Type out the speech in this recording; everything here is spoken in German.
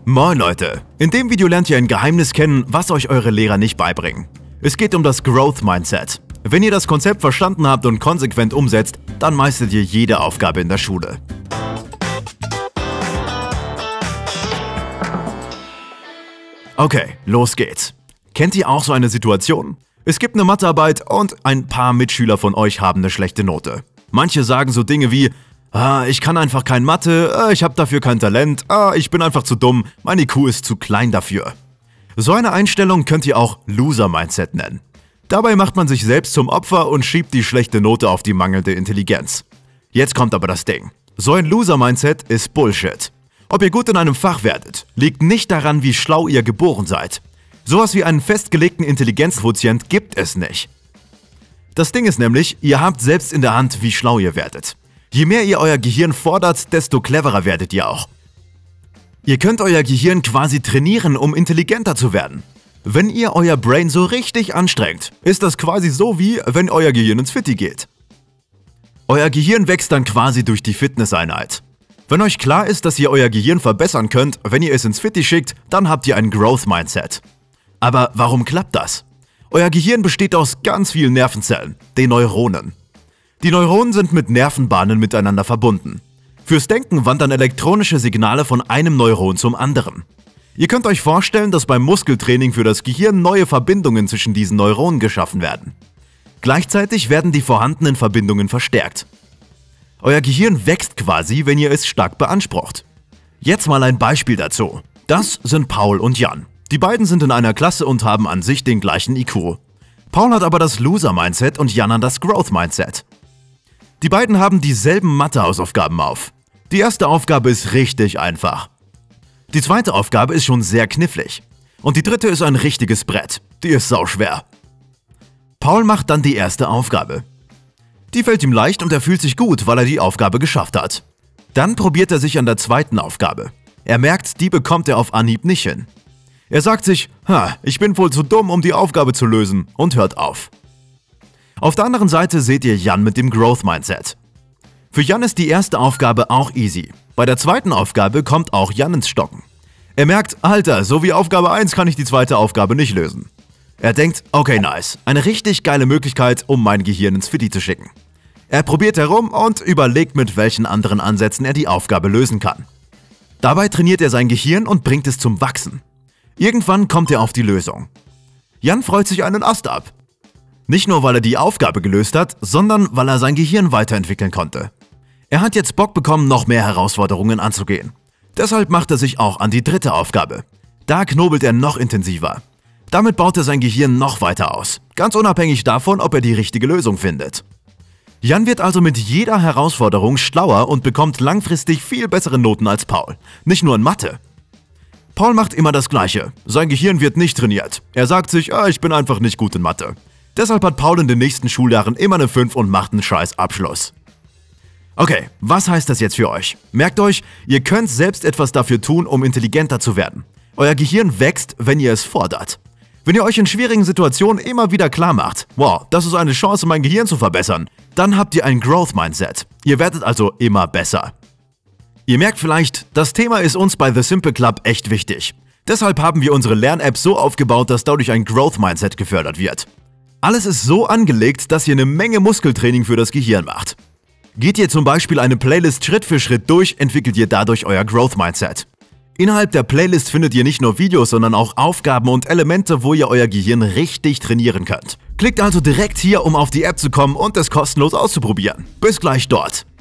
Moin Leute, in dem Video lernt ihr ein Geheimnis kennen, was euch eure Lehrer nicht beibringen. Es geht um das Growth Mindset. Wenn ihr das Konzept verstanden habt und konsequent umsetzt, dann meistert ihr jede Aufgabe in der Schule. Okay, los geht's. Kennt ihr auch so eine Situation? Es gibt eine Mathearbeit und ein paar Mitschüler von euch haben eine schlechte Note. Manche sagen so Dinge wie: ich kann einfach kein Mathe, ich habe dafür kein Talent, ich bin einfach zu dumm, mein IQ ist zu klein dafür. So eine Einstellung könnt ihr auch Loser-Mindset nennen. Dabei macht man sich selbst zum Opfer und schiebt die schlechte Note auf die mangelnde Intelligenz. Jetzt kommt aber das Ding. So ein Loser-Mindset ist Bullshit. Ob ihr gut in einem Fach werdet, liegt nicht daran, wie schlau ihr geboren seid. Sowas wie einen festgelegten Intelligenzquotient gibt es nicht. Das Ding ist nämlich, ihr habt selbst in der Hand, wie schlau ihr werdet. Je mehr ihr euer Gehirn fordert, desto cleverer werdet ihr auch. Ihr könnt euer Gehirn quasi trainieren, um intelligenter zu werden. Wenn ihr euer Brain so richtig anstrengt, ist das quasi so wie, wenn euer Gehirn ins Fitti geht. Euer Gehirn wächst dann quasi durch die Fitnesseinheit. Wenn euch klar ist, dass ihr euer Gehirn verbessern könnt, wenn ihr es ins Fitti schickt, dann habt ihr ein Growth Mindset. Aber warum klappt das? Euer Gehirn besteht aus ganz vielen Nervenzellen, den Neuronen. Die Neuronen sind mit Nervenbahnen miteinander verbunden. Fürs Denken wandern elektronische Signale von einem Neuron zum anderen. Ihr könnt euch vorstellen, dass beim Muskeltraining für das Gehirn neue Verbindungen zwischen diesen Neuronen geschaffen werden. Gleichzeitig werden die vorhandenen Verbindungen verstärkt. Euer Gehirn wächst quasi, wenn ihr es stark beansprucht. Jetzt mal ein Beispiel dazu. Das sind Paul und Jan. Die beiden sind in einer Klasse und haben an sich den gleichen IQ. Paul hat aber das Loser-Mindset und Jan das Growth-Mindset. Die beiden haben dieselben Mathe-Hausaufgaben auf. Die erste Aufgabe ist richtig einfach. Die zweite Aufgabe ist schon sehr knifflig. Und die dritte ist ein richtiges Brett. Die ist sauschwer. Paul macht dann die erste Aufgabe. Die fällt ihm leicht und er fühlt sich gut, weil er die Aufgabe geschafft hat. Dann probiert er sich an der zweiten Aufgabe. Er merkt, die bekommt er auf Anhieb nicht hin. Er sagt sich: ich bin wohl zu dumm, um die Aufgabe zu lösen, und hört auf. Auf der anderen Seite seht ihr Jan mit dem Growth Mindset. Für Jan ist die erste Aufgabe auch easy. Bei der zweiten Aufgabe kommt auch Jan ins Stocken. Er merkt: Alter, so wie Aufgabe 1 kann ich die zweite Aufgabe nicht lösen. Er denkt: okay, nice, eine richtig geile Möglichkeit, um mein Gehirn ins Fitti zu schicken. Er probiert herum und überlegt, mit welchen anderen Ansätzen er die Aufgabe lösen kann. Dabei trainiert er sein Gehirn und bringt es zum Wachsen. Irgendwann kommt er auf die Lösung. Jan freut sich einen Ast ab. Nicht nur, weil er die Aufgabe gelöst hat, sondern weil er sein Gehirn weiterentwickeln konnte. Er hat jetzt Bock bekommen, noch mehr Herausforderungen anzugehen. Deshalb macht er sich auch an die dritte Aufgabe. Da knobelt er noch intensiver. Damit baut er sein Gehirn noch weiter aus, ganz unabhängig davon, ob er die richtige Lösung findet. Jan wird also mit jeder Herausforderung schlauer und bekommt langfristig viel bessere Noten als Paul. Nicht nur in Mathe. Paul macht immer das Gleiche. Sein Gehirn wird nicht trainiert. Er sagt sich: ich bin einfach nicht gut in Mathe. Deshalb hat Paul in den nächsten Schuljahren immer eine 5 und macht einen scheiß Abschluss. Okay, was heißt das jetzt für euch? Merkt euch, ihr könnt selbst etwas dafür tun, um intelligenter zu werden. Euer Gehirn wächst, wenn ihr es fordert. Wenn ihr euch in schwierigen Situationen immer wieder klar macht: wow, das ist eine Chance, mein Gehirn zu verbessern, dann habt ihr ein Growth Mindset. Ihr werdet also immer besser. Ihr merkt vielleicht, das Thema ist uns bei The Simple Club echt wichtig. Deshalb haben wir unsere Lern-App so aufgebaut, dass dadurch ein Growth Mindset gefördert wird. Alles ist so angelegt, dass ihr eine Menge Muskeltraining für das Gehirn macht. Geht ihr zum Beispiel eine Playlist Schritt für Schritt durch, entwickelt ihr dadurch euer Growth Mindset. Innerhalb der Playlist findet ihr nicht nur Videos, sondern auch Aufgaben und Elemente, wo ihr euer Gehirn richtig trainieren könnt. Klickt also direkt hier, um auf die App zu kommen und es kostenlos auszuprobieren. Bis gleich dort.